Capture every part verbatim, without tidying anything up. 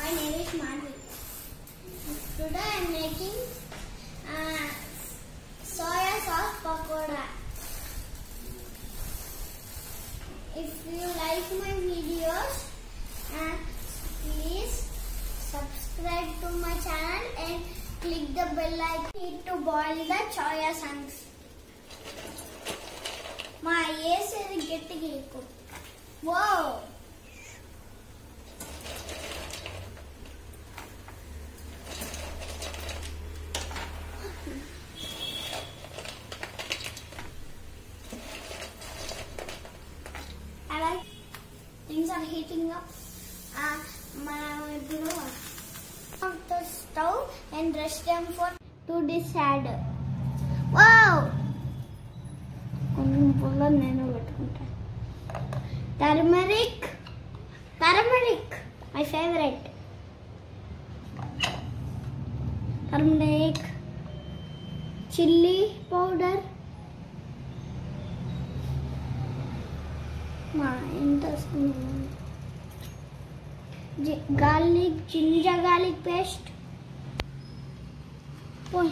My name is Mannvik. Today I am making uh, soya sauce pakoda. If you like my videos, uh, please subscribe to my channel and click the bell icon. Need to boil the soya chunks. My ears are getting cooked. Whoa! Things are heating up. Uh, my blow off the stove and rest them for to decide. Wow! Turmeric, turmeric, my favorite. Turmeric, chili powder. Garlic, ginger garlic paste. Boy.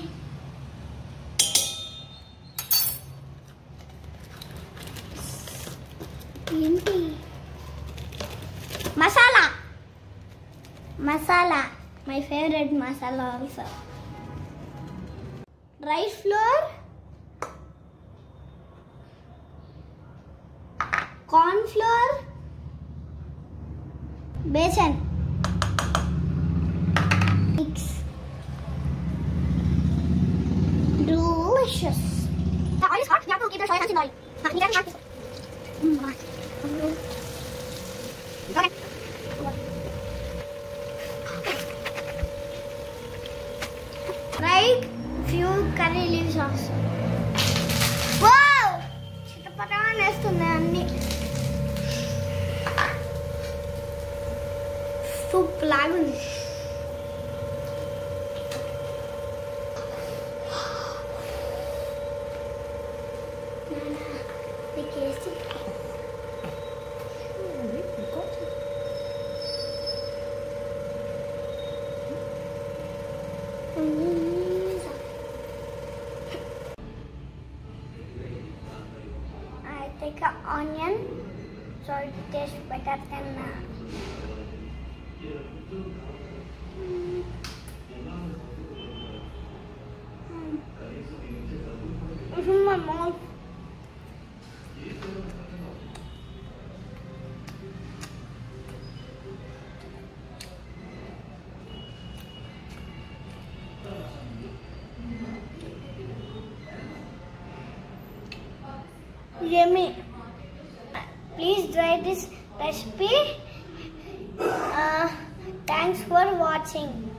Masala. Masala. My favorite masala also. Rice flour. Corn flour. Besan. Mix. Delicious. The oil is hot. You have to keep the soya chunks in oil. You can have this. Okay. Right? Few curry leaves also. Wow! Chitapatana nestundi anni. Soup lagundi. The tasty. I take an onion so it tastes better than uh, mm. Mm. It's in my mouth. Yummy. Please try this recipe. Uh, thanks for watching.